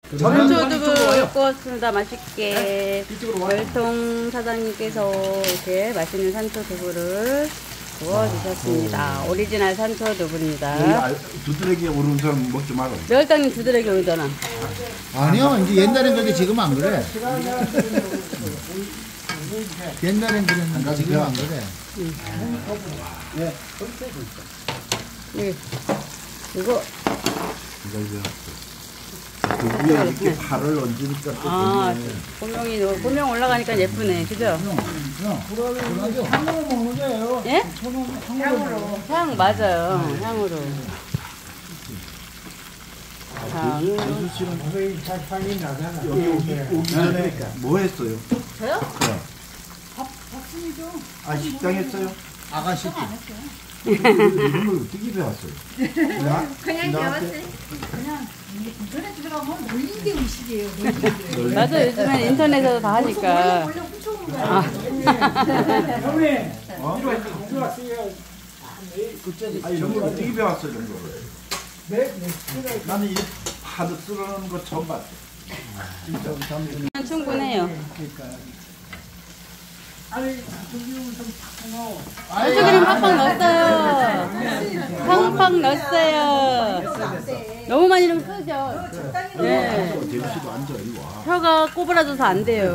산초두부 구웠습니다. 맛있게. 월통 사장님께서 이렇게 맛있는 산초두부를 구워주셨습니다. 오리지널 산초두부입니다. 두드러기에 오르는 사람 먹지 마라. 멸당님 두드러기 오르잖아. 아니요, 이제 옛날엔 그래, 지금 안 그래. 옛날엔 그랬는데 지금 안 그래. 이거 그 위에 이렇게 팔을 얹으니까 또 고명 올라가니까 예쁘네. 그죠? 향으로 먹는 거예요. 예? 향 맞아요. 향으로. 재수 씨는 여기 오기 전에 뭐 했어요? 저요? 밥순이죠. 아, 식당 했어요? 아가씨. 이런 걸 어떻게 배웠어요? 그냥 배웠어요. 그냥 인터넷 들어가면 놀린데 음식이에요. 맞아. 요즘엔 인터넷에서 다 하니까. 원래 훔쳐오는 거야. 형님, 어? 이리 왔어요. 아, 이런 걸 어떻게 배웠어요, 이런 거를? 네, 나는 이 파도 쓸어놓는 거 처음 봤어. 충분해요. 아니, 저기는 좀 바꾸고. 고추기름 팍팍 넣었어요. 팍팍 넣었어요. 너무 많이 넣으면 크죠? 네. 재수 씨도 앉아, 이리 와. 혀가 꼬부라져서 안 돼요.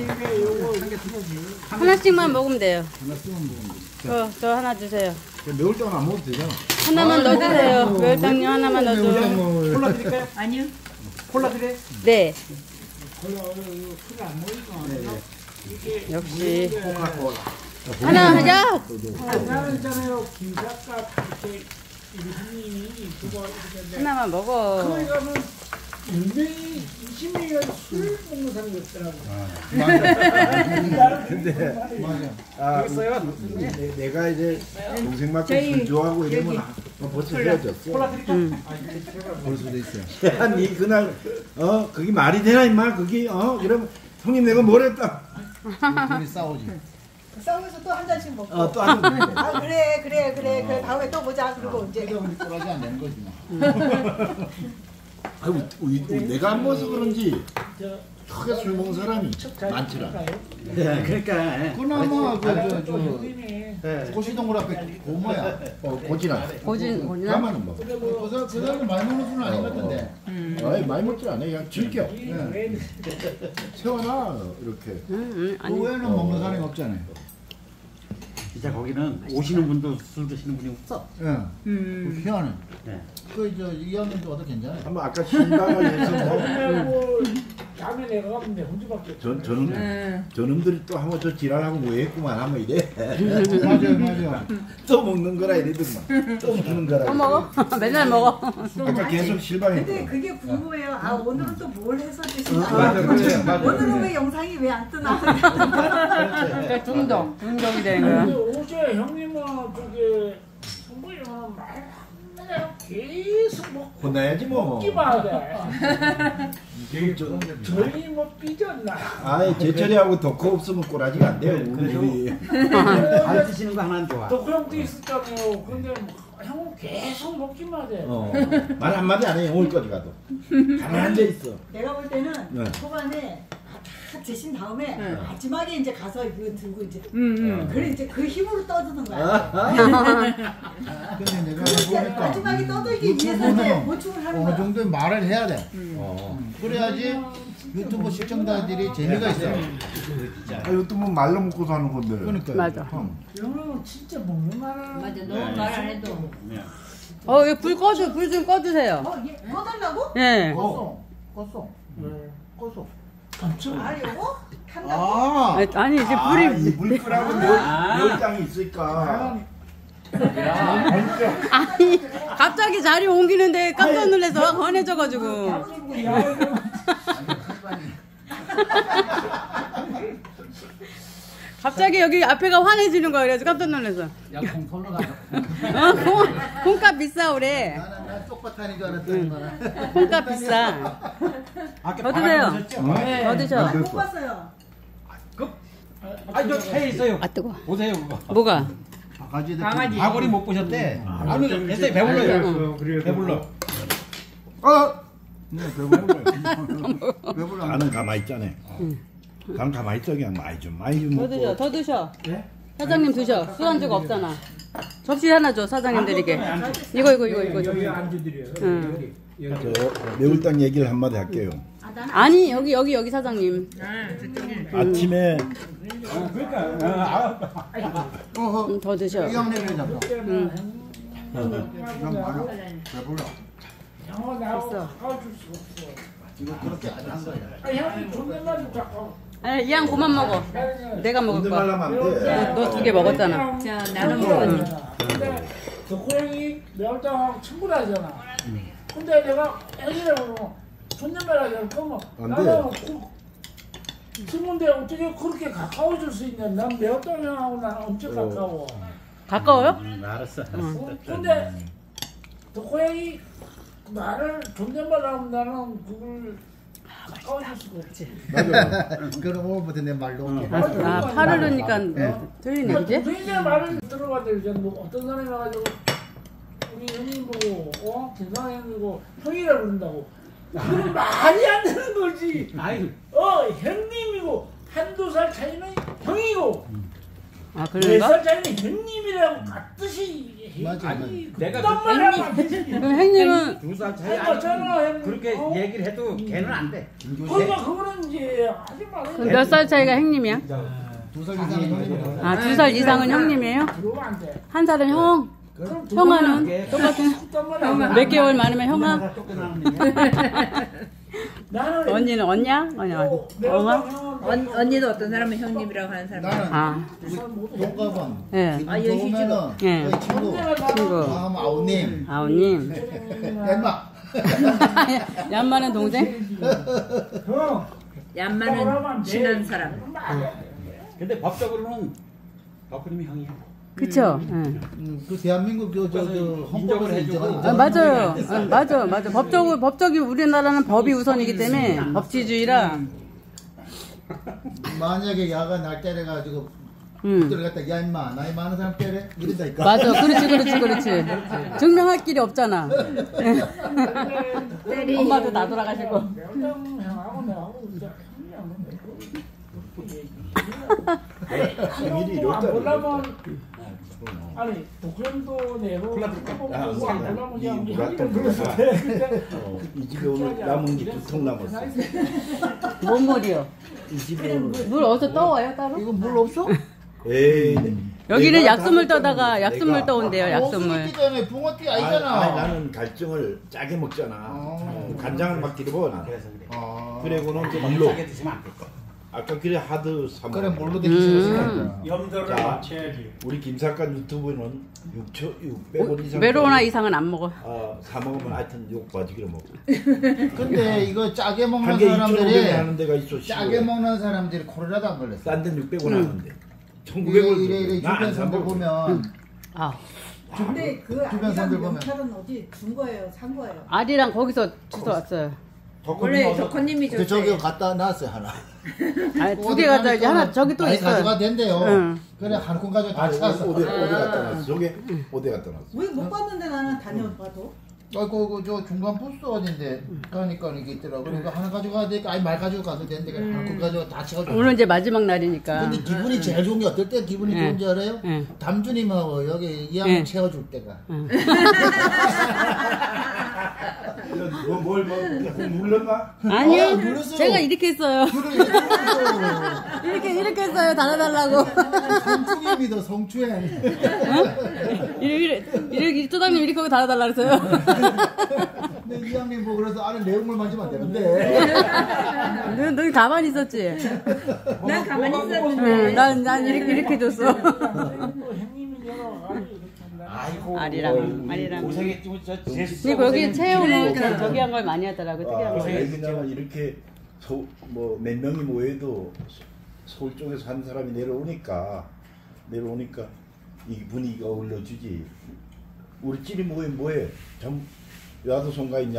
하나씩만 먹으면 돼요. 저 하나 주세요. 매울 때는 안 먹어도 되잖아. 하나만 넣어주세요. 멸당님 하나만 넣어줘. 콜라 드릴까요? 아니요. 콜라 드려? 네. 콜라, 크게 안 먹으니까. 역시. 코카콜라. 하나 하자. 나는 있잖아요. 김작가 이렇게 형님이 그거 이렇게. 하나만 먹어. 거기 가면 유명히 20명이 술 먹는 사람이 없더라고. 근데 아, 내가 이제 동생 맞고 술 좋아하고 이러면 벌써 헤어졌어. 콜라 드릴까? 볼 수도 있어요. 야, 니 그날 그게 말이 되나 임마 그게 이러면 형님 내가 뭘 했다. 둘이 싸우지. 싸우면서 또 한 잔씩 먹고. 또 하는 거. 아 그래 다음에 또 보자. 그리고 이제 우리 꼬라지 안 되는 거지 뭐. 아이고 내가 안 먹어서 그런지 크게 술 먹는 사람이 많지라. 그러니까 그나마 형님이 고시동굴 앞에 고모야. 고지나. 고지나? 가만은 먹어. 그 사람은 많이 먹는 술은 아닌 것 같은데. 아이 많이 먹지 않아. 그냥 즐겨. 세워놔 이렇게. 그 아니. 외에는 먹는 사람이 없잖아요. 진짜 거기는 오시는 분도 술 드시는 분이 없어. 예. 희한해. 네. 이학년도 와도 괜찮아요. 한번 아까 신방을 해서 형님하고 다음에 내가 가면 내 혼자밖에 저놈들이 또 한번 저 지랄하고 뭐 했구만 하면 이래. 맞아요. 또 먹는 거라 이래더만. 또 먹는 거라. 또 먹어? 맨날 먹어. 아까 계속 실방했고. 근데 그게 궁금해요. 아 오늘은 또 뭘 해서 드시나? 오늘은 왜 영상이 왜 안 뜨나? 그러니까 중독이 되는 거야. 어제 형님은 저기 성부님은 맨날 계속 먹고 혼나야지 뭐. 먹기만 하대. 저희 뭐 삐졌나? 아이 제철이하고 덕후 없으면 꼬라지가 안 돼요. 우리. 잘 드시는 거 하나는 좋아. 또 그런 것도 있었잖아요. 근데 형은 계속 먹기만 하대. 말 한마디 안 해. 오늘까지 가도. 가만히 앉아 있어. 내가 볼 때는 네. 초반에 다 드신 다음에 마지막에 이제 가서 이거 들고 이제 그래 이제 그 힘으로 떠드는 거야. 근데 내가 이제 보니까 마지막에 떠들기 위해서 이제 보충을 하는 어느 거야. 정도의 말을 해야 돼. 그래야지 유튜브 시청자들이 재미가 있어. 유튜브 말로 먹고 사는 건데. 그러니까. 맞아. 형은 진짜 먹는 말을 맞아, 너무 말 안 해도. 이거 불 좀 꺼주세요. 얘 꺼달라고? 예. 껐어. 껐어. 아 요거? 한다고? 아니, 이제 불이. 이불 끄라고 매울땅이 있으니까. 아니, 갑자기 자리 옮기는데 깜짝 놀라서 확 헌해져가지고. 갑자기 여기 앞에가 환해지는 거야. 그래서 깜짝 놀라서. 야, 공 솔로 가자. 콩값 비싸, 그래. 난 쪽바타니 줄 알았더니 거는. 콩값 비싸. 더 드세요. 더 드셔. 못 봤어요. 저 차에 있어요. 아, 뜨거워. 보세요, 그거. 뭐가? 강아지. 바구니 못 보셨대. 아니, 됐어요. 배불러요. 배불러. 배불러. 나는 가만히 있잖아. 난 가만히 있어 그냥 많이 좀 더 드셔, 먹고. 더 드셔. 사장님 드셔. 술안주가 없잖아. 접시 하나 줘, 사장님 드리게. 이거. 여기 안주드려요. 응. 저 매울당 얘기를 한마디 할게요. 아니, 여기 사장님. 아침에 더 드셔. 이 형님 잡아. 배불러. 됐어. 이거 그렇게 안 한 거야. 아니, 이양 그만 먹어. 내가 먹을 근데 거야. 말하면 안 돼. 너 2개 먹었잖아. 자, 나눠 먹었니? 근데 그 고양이 매운탕하고 친구라 하잖아. 근데 내가 애기라고 그러면 존댓말 하잖아. 그러면 안 나는 친구인데 어떻게 그렇게 가까워질 수 있냐. 난 매운탕하고 나는 엄청 가까워. 가까워요? 알았어. 근데 그 고양이 말을 존댓말 하면 나는 그걸 가까워질 수가 없지. 그럼 오늘부터 내 말도 올게. 아, 팔을 넣으니까 틀리네, 그지? 동생의 말을 들어봐야 되잖아. 뭐 어떤 사람이 와가지고 우리 형님 보고 김상현 보고 형이라고 그런다고. 그건 말이 안 되는 거지. 아유. 형님이고 한두 살 차이는 형이고 아, 4살 차이는 형님이라고 같듯이 맞아, 아니 내가 그딴 말 하면 안 되지. 그럼 형님은 2살 차이 맞잖아, 아니 형님. 그렇게 얘기를 해도 걔는 안 돼. 그러니까 그거는 이제 하지 말아야 몇 살 차이가 형님이야? 2살 이상은 형님이라고. 아, 2살 이상은 형님이에요? 그러면 안 돼. 1살은 형? 그럼 형아는 똑같은 그딴 말 하면 안 몇 돼. 개월 많으면 형아? 나는 언니는 언냐? 언냐? 엉아? 언니도 어떤 사람은 형님이라고 하는 사람. 나는 아, 동갑은 예. 기분 아, 여기 좋으면은 예. 거의 친구. 친구. 다음 아우님. 아우님. 엠마. 얀마는 동생? 형 얀마는 친한 사람. 근데 법적으로는 덕후님이 형이야. 그쵸? 예. 그 대한민국 저 헌법을 해주고. 아, 맞아요. 맞아. 법적이 우리나라는 법이 우선이기 때문에 법치주의라. 만약에 야가 날 때려가지고 들어갔다 야 임마 나이 많은 사람 때려 이런다니까. 맞아. 그렇지. 증명할 길이 없잖아. 엄마도 나 돌아가시고. 형하고 내하고 진짜 생일이 안 이렇다. 보려면 아니 독현도 내고 보고 안 보려면 그냥 형이라 불러서 돼. 근데 이 집에 오늘 남은 게 2통 남았어. 뭔 물이요? 이 집에 오늘. 물 어디서 떠와요 따로? 이거 물 없어? 에이. 여기는 내가 약수물 다 떠다가 약수물 내가- 떠온대요. 약수물. 없기 때문에 붕어띠 아니, 아니잖아. 나는 갈증을 짜게 먹잖아. 간장을 막 길어버 나는. 그래서 그래. 그래고는 그 물로. 짜게 드시면 안 돼. 아까 그래 하드 사 그래 먹어. 뭘로 되기 싫어. 염도를 자, 맞춰야지. 우리 김사관 유튜브는 600원 이상. 메로나 이상은 안 먹어. 사 먹으면 하여튼 욕 빠지기로 먹고. 근데 이거 짜게 한 먹는 개 2,500원 사람들이 하는 데가 있어. 짜게 먹는 사람들이 코로나도 안 걸렸어. 딴 데는 600원 하는데. 이래 1,900원. 주변 사람들 보면 아, 근데 그 주변 사람들 아이랑 보면. 명찰은 어디 준 거예요? 산 거예요? 아리랑 거기서 주워 왔어요. 원래 덕후님이 그 줬어요. 저기 갖다 놨어요 하나. 아니, 2개 가져야지. 하나 저기 또 많이 있어요. 가져가 된대요. 응. 그래 한 콘 가지고 다 찼어. 어디 갖다 놨어? 저게 어디 갖다 놨어? 왜 못 봤는데 나는 다녀봐도. 아이고 저 중간 부스 어딘데 가니까 이게 있더라고. 그러니까 하나 가지고 가야 되니까 아니 말 가지고 가도 되는데 한 콘 가지고 다 채워줘. 오늘 이제 마지막 날이니까. 근데 기분이 제일 좋은 게 어떨 때 기분이 예. 좋은지 알아요? 예. 담주님하고 여기 이왕 예. 채워줄 때가. 뭘 눌렀나? 아니요. 눌렀어요. 제가 이렇게 했어요. 이렇게 했어요. 달아달라고. 성충입니다 성추행. 이렇게 소장님 이렇게 하고 달아달라 그랬어요. 근데 이왕님 뭐 그래서 안에 내용물 만지면 안 되는데. 너 가만히 있었지? 난 가만히 있었는데. 응, 난 이렇게 줬어. 형님이 내려와가지고 아이고. 아리랑. 고생했지. 그리고 여기 채용을 저기 한 걸 많이 하더라고. 특이한 거. 왜냐면 이렇게 뭐 몇 명이 모여도 서울 쪽에서 한 사람이 내려오니까 이 분위기가 올려주지. 우리 찌리 모임 뭐해? 야도 송가인,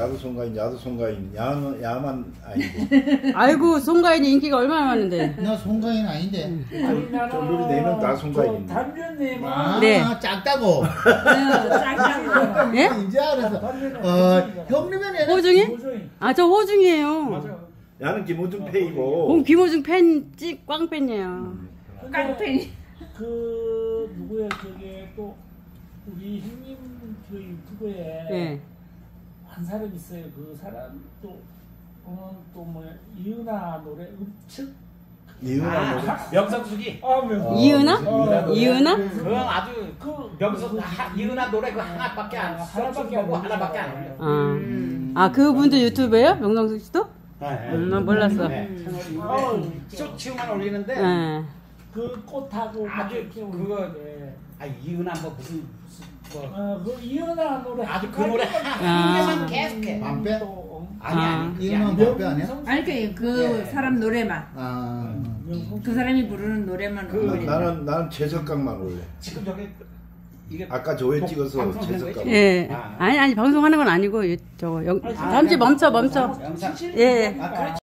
야만 아니고. 아이고 송가인이 인기가 얼마나 많은데. 나 송가인 아닌데. 아니 나는 우리 4명 다 송가인인데. 담변님은 아, 네. 작다고. 짝짝이. 예? 이제 알았어. 형님의 애는 호중이? 고소인 아, 저 호중이에요. 맞아요. 나는 김호중 팬이고. 김호중 꽝팬이에요. 깡패니. 그 누구야 저게 또 우리 형님 그 유튜브에 예. 한 사람 있어요. 그 사람 또 뭐 이은하 노래 음측 이은하 노래. 명성수기. 이은하? 이은하? 그 아주 그 명성 이은하 노래 그 하나밖에 안 하나밖에 안 하나밖에 안 올려. 아, 그분도 유튜브예요? 명성수 씨도? 난 몰랐어. 쇼츠만 올리는데 예. 그 꽃하고 아주 이렇게 그거 올리는데. 이은하 뭐 무슨 뭐 그 이은하 노래 아주 그 노래 아. 한 개만 계속해. 만배? 아니 이은하 만배 아니야? 아니 그 사람 노래만. 아. 그 사람이 부르는 노래만 올린다. 나는 재석강만 올래. 지금 저기 이게 아까 조회 찍어서 방송하는 재석강. 거지? 예. 아. 아니, 방송하는 건 아니고, 잠시 멈춰. 영상. 예. 아, 그래.